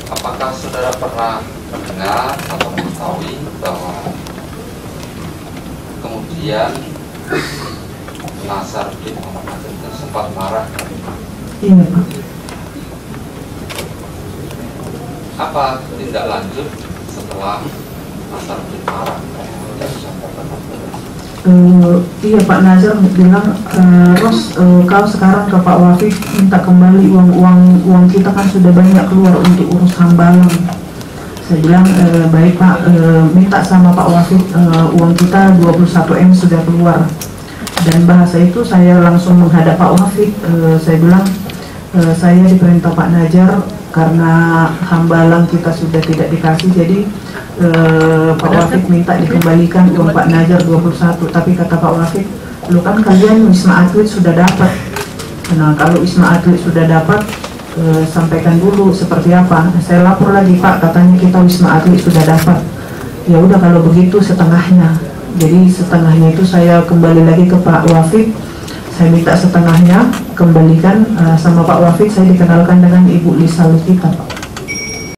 apakah saudara pernah mendengar atau mengetahui bahwa kemudian Nazarudin Muhammad Nadim itu sempat marah? Iya, Pak. Apa tindak lanjut setelah Nazarudin marah? Iya, Pak Nazar bilang, Ros, kau sekarang ke Pak Wafik minta kembali uang kita kan sudah banyak keluar untuk urus Hambalang. Saya bilang, baik Pak, minta sama Pak Wafik, uang kita 21M sudah keluar. Dan bahasa itu saya langsung menghadap Pak Wafik, saya bilang, saya diperintah Pak Najar karena Hambalang kita sudah tidak dikasih, jadi Pak Wafik minta dikembalikan uang Pak Najar 21. Tapi kata Pak Wafik, lu kan kalian Wisma Atlet sudah dapat. Nah, kalau Wisma Atlet sudah dapat, sampaikan dulu seperti apa. Saya lapor lagi, Pak, katanya kita Wisma Atlet sudah dapat. Ya udah kalau begitu setengahnya. Jadi setengahnya itu saya kembali lagi ke Pak Wafik. Saya minta setengahnya kembalikan sama Pak Wafik. Saya dikenalkan dengan Ibu Lisa Lukita, Pak.